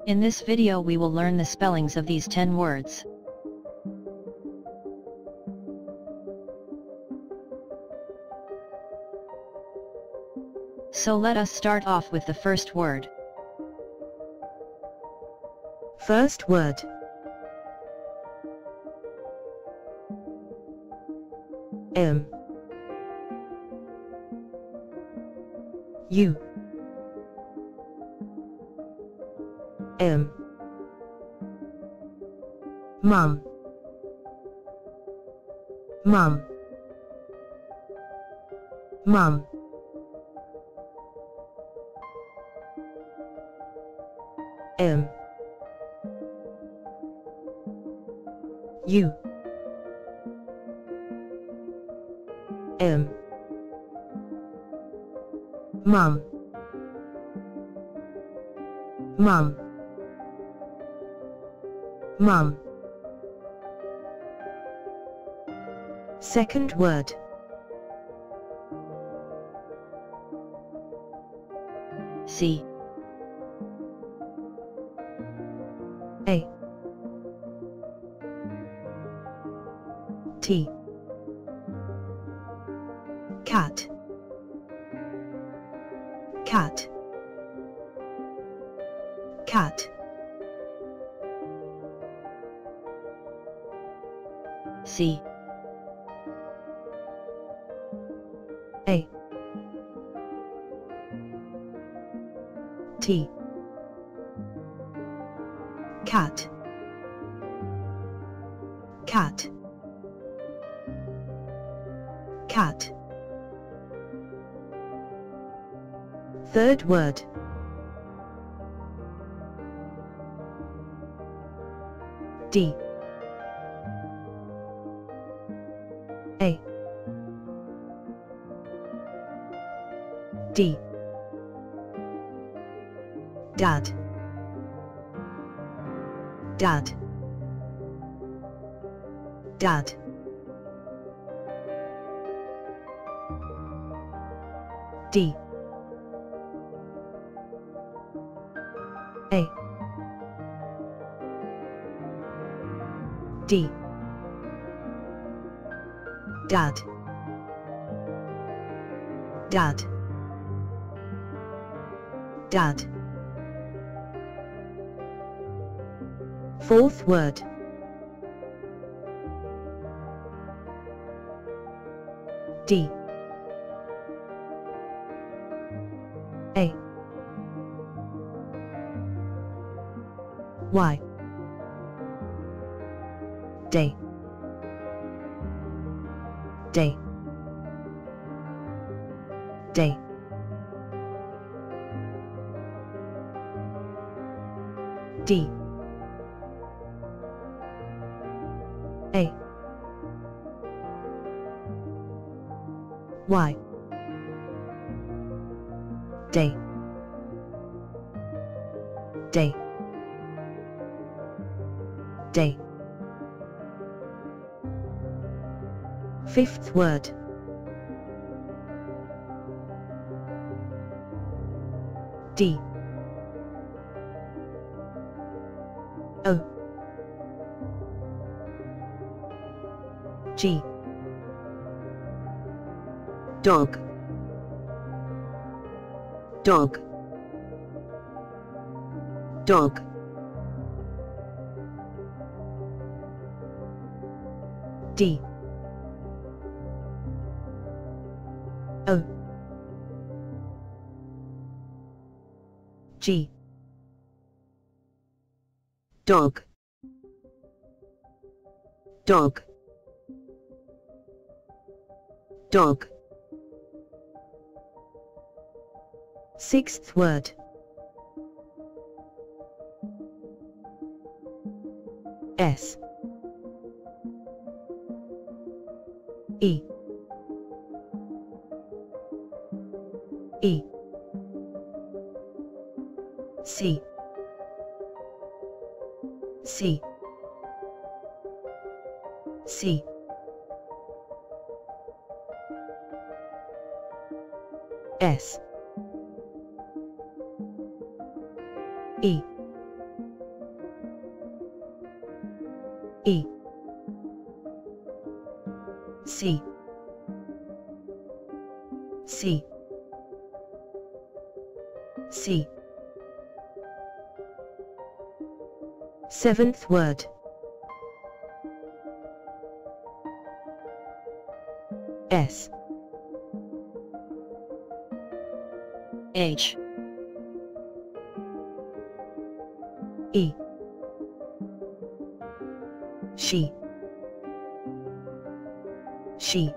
In this video we will learn the spellings of these 10 words. So let us start off with the first word. First word. M U M Mum Mum Mum M U M Mum Mum Mum. Second word. C A T Cat Cat Cat C A T Cat Cat Cat. Third word. D A D Dad Dad Dad. D A D Dad Dad Dad. Fourth word. D A Y Day Day Day. D A Y Day Day Day. Fifth word. D O G Dog Dog Dog. D O G Dog Dog Dog. Sixth word. S E E C C C S E E C C C. Seventh word. S H E She She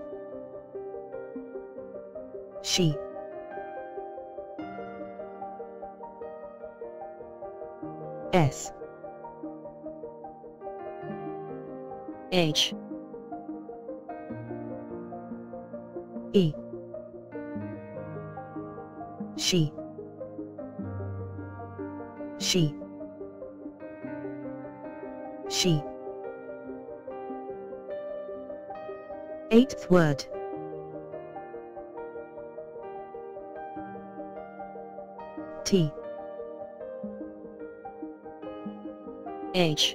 She. S H E She She She. Eighth word. T H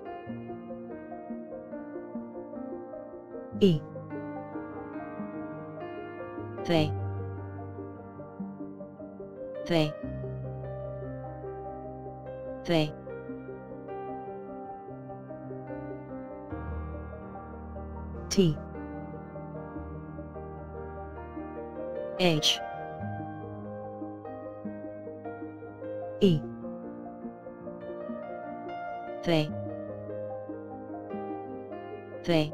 E They They They T H E They They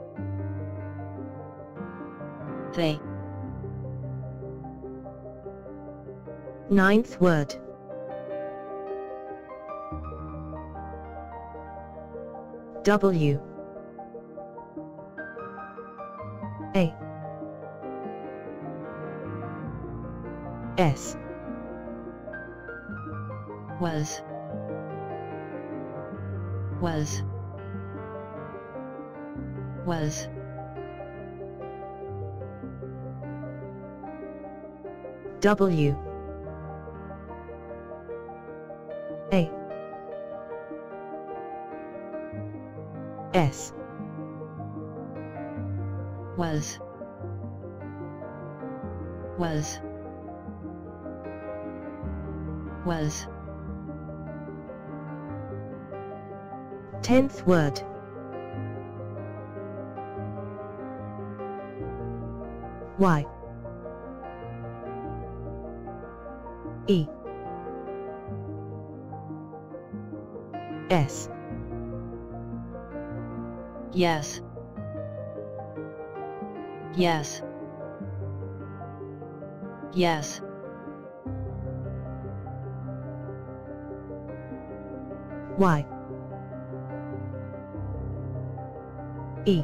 They. Ninth word. W A S Was Was Was W A S Was Was Was. Tenth word. Y E S Yes. Yes. Yes. Y E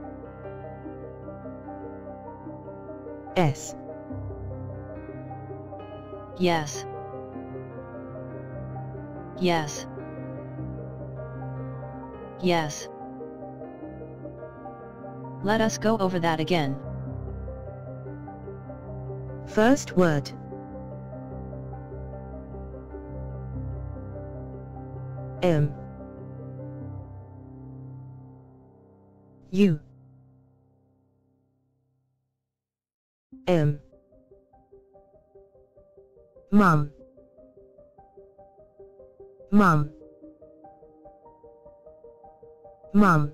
S Yes. Yes. Yes. Let us go over that again. First word. M U M Mum Mum Mum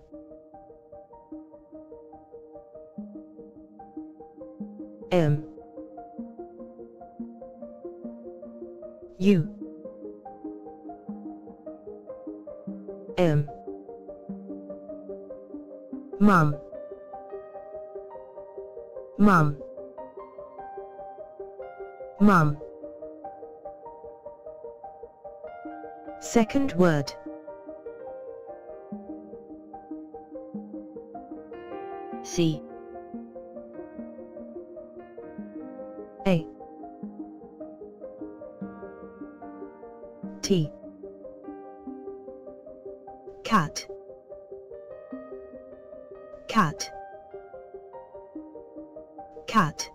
M U M Mum Mum Mum. Second word. C A T Cat Cat Cat.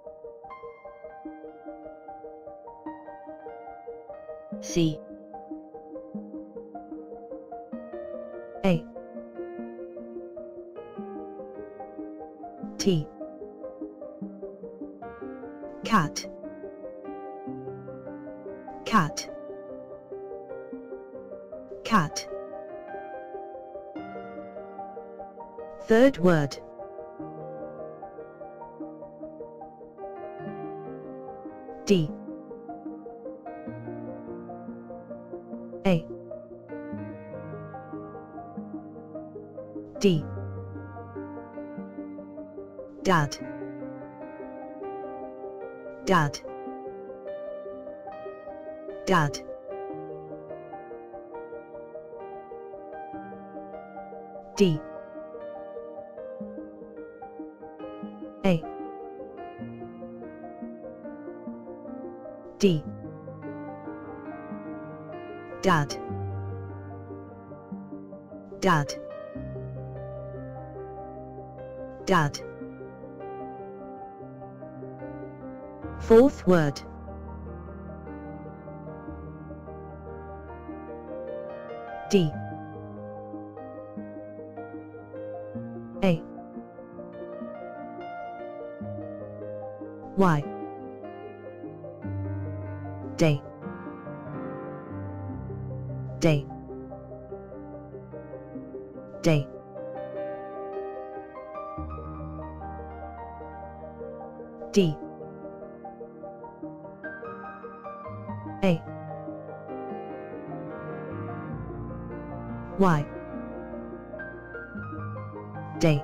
C A T. Cat. Cat. Cat. Third word. D. A. D. Dad. Dad. Dad. D. A. D. Dad. Dad. Dad. Fourth word. D. A. Y. Day. Day. Day. D. A. Y. Day.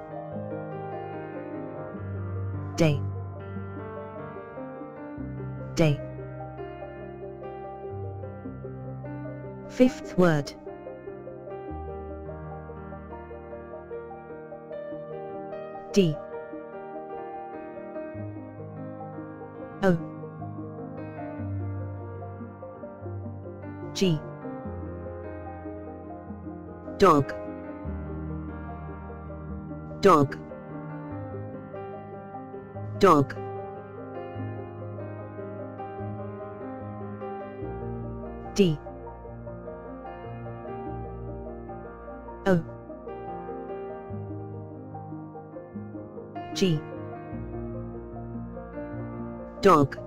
Day. Day. Fifth word. D. O. G. Dog. Dog. Dog. D. O. G. Dog.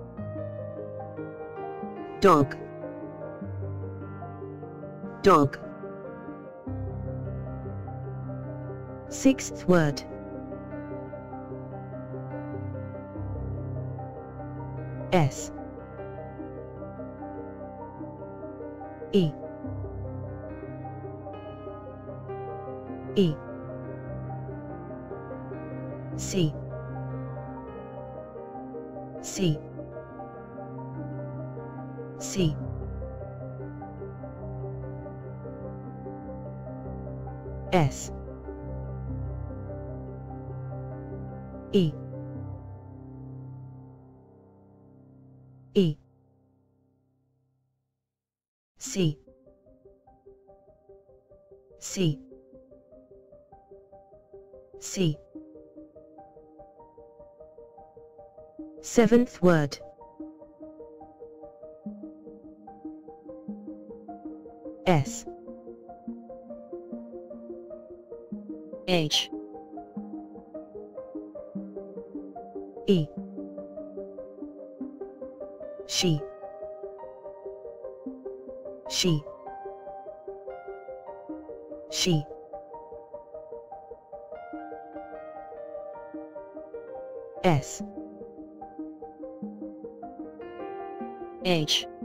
Dog. Dog. Sixth word. S. E. E. C. C. C. S. E. E. C. C. C. Seventh word. S. H. E. She. She. She. S. H.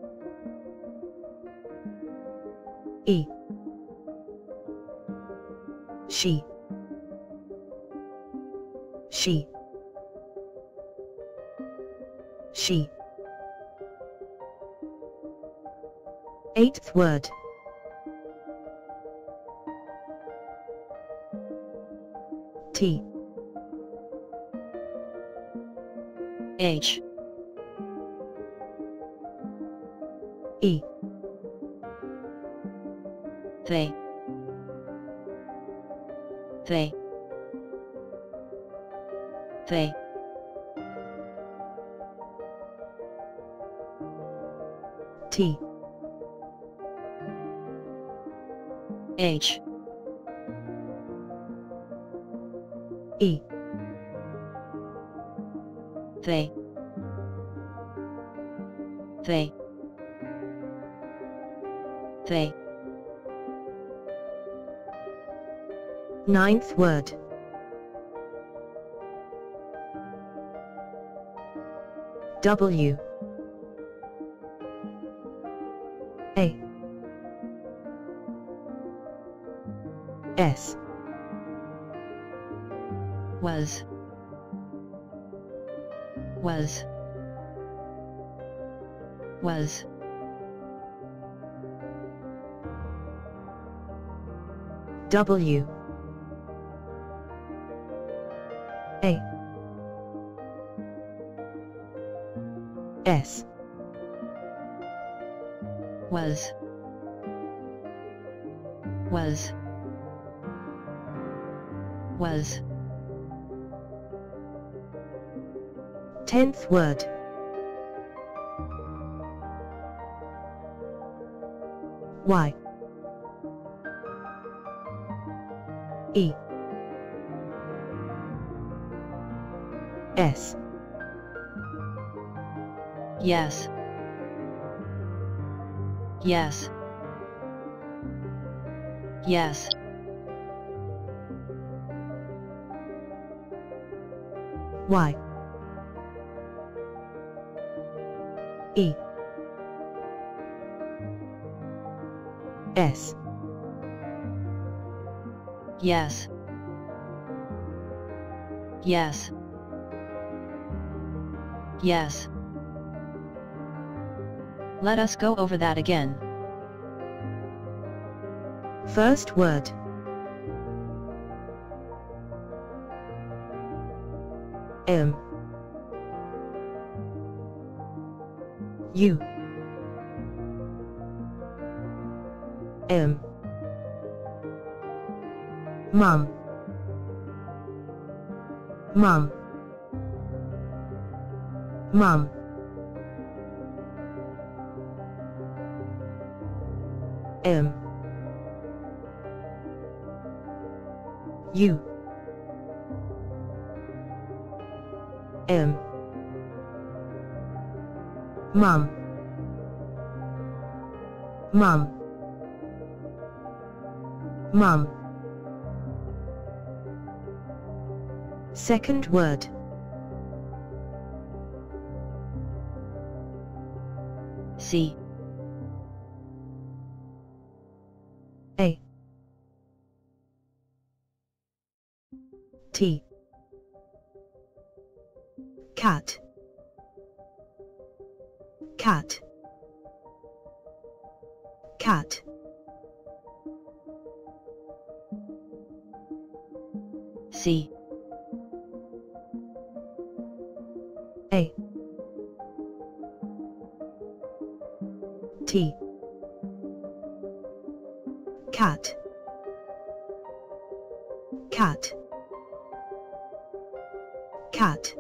E. She. She. She. Eighth word. T. H. E. They. They. They. T. H. E. They. They. They. Ninth word. W. A. S. Was. Was. Was. W. A. S. Was. Was. Was. Tenth word. Y. E. S. Yes. Yes. Yes. Y. E. S. Yes. Yes. Yes. Let us go over that again. First word. M. U. M. Mum. Mum. Mum. M. U. M. Mum. Mum. Mum. Second word. C. A. T. Cat. Cat. Cat. C. A. T. Cat. Cat. Cat.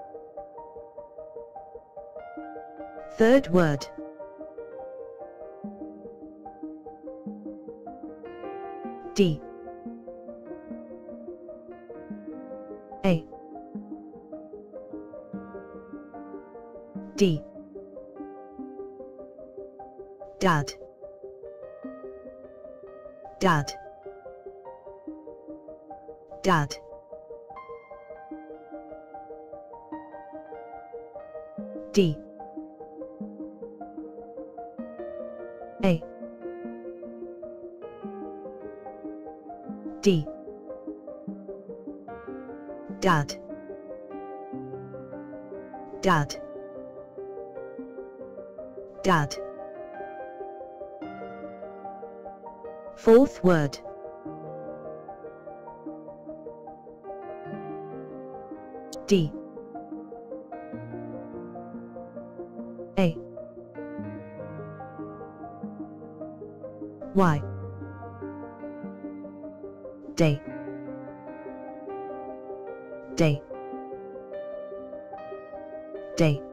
Third word. D. A. D. Dad. Dad. Dad. D. A. D. Dad. Dad. Dad. Fourth word. D. A. Y. Day. Day. Day.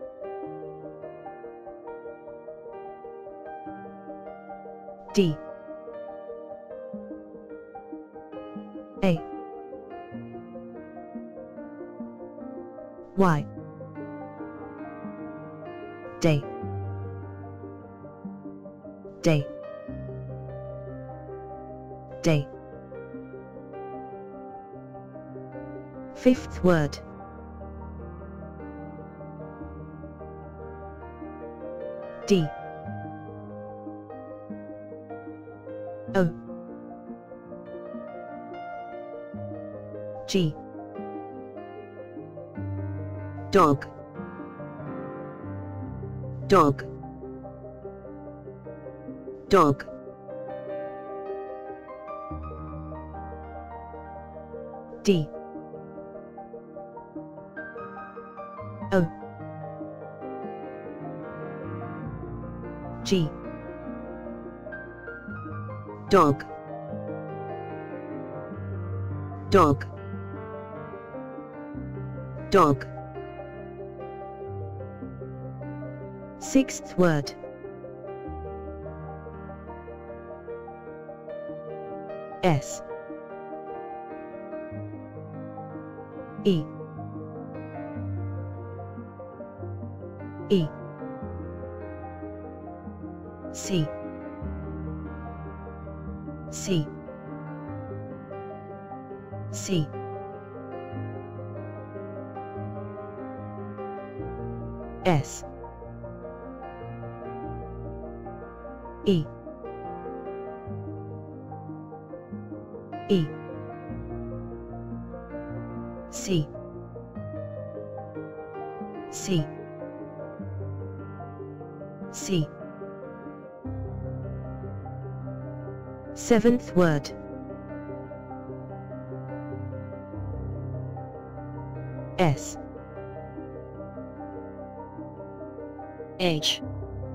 D. A. Y. day, day, day. Fifth word. D, O, G, dog, dog, dog. D, O, G, dog, dog, dog. Sixth word. S, E, E, C, C, C. S, E, E, C, C, C. Seventh word. S, H,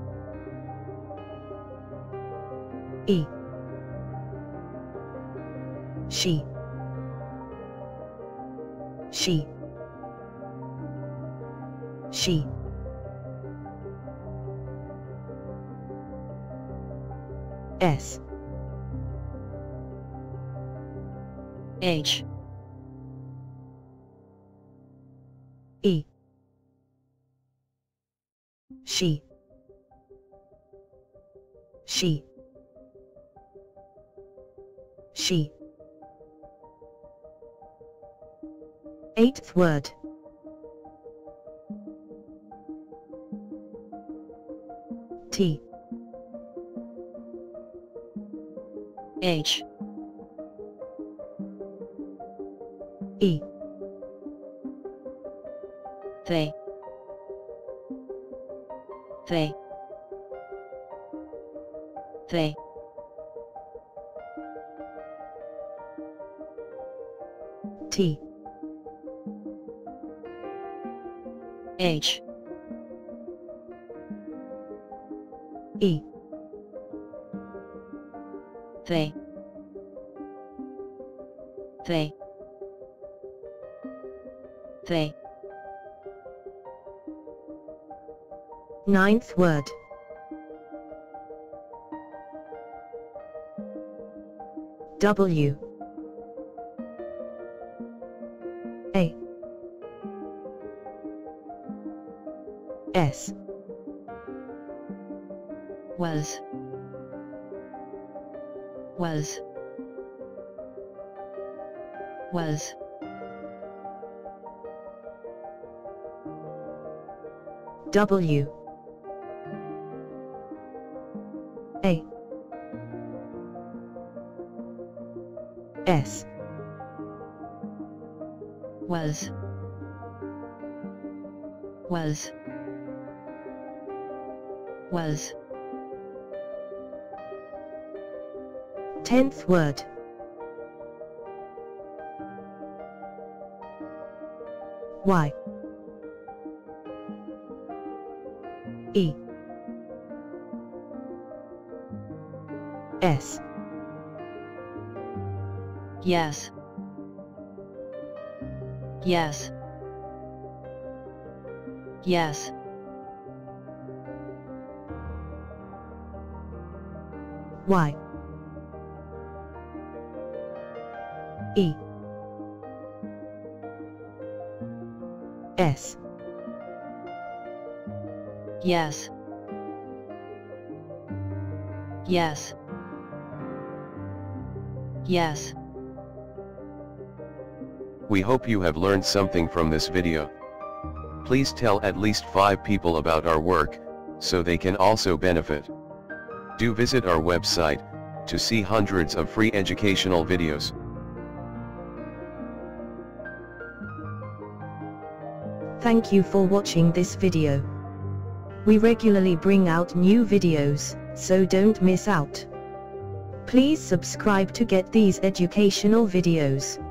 E, she, she, she. S, H, E, she, she, she. Eighth word. T, H, E, they, they, they. T, H, E, they, they, they. Ninth word. W, A, S, was, was, was. W, A, S, was, was, was. 10th word. Y, E, S, Yes, yes, yes. Y, E, S, Yes. Yes. Yes. We hope you have learned something from this video. Please tell at least 5 people about our work, so they can also benefit. Do visit our website, to see hundreds of free educational videos. Thank you for watching this video. We regularly bring out new videos, so don't miss out. Please subscribe to get these educational videos.